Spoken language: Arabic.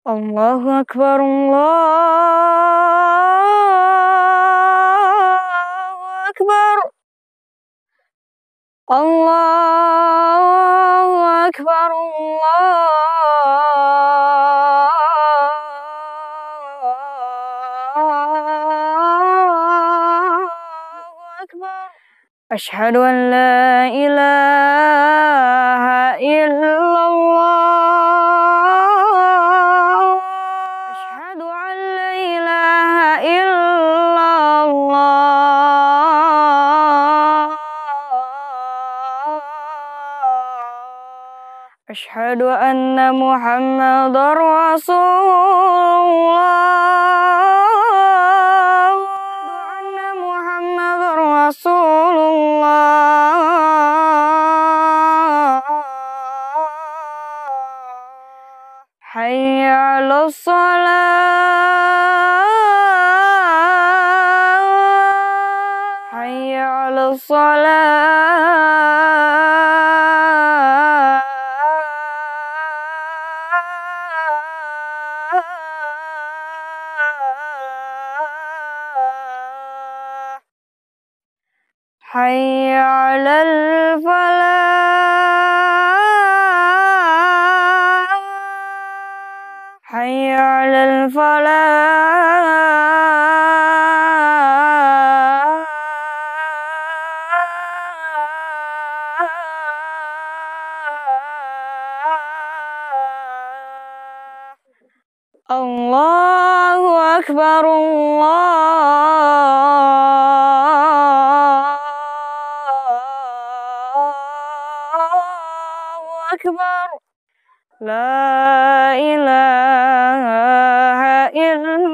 الله أكبر الله أكبر الله أكبر الله أكبر أشهد أن لا إله إلا الله أشهد أن لا إله إلا الله أشهد أن محمدا رسول الله أن محمدا رسول الله حي على الصلاة حي على الصلاة حي على الفلاح حي على الفلاح الله أكبر الله أكبر لا إله إلا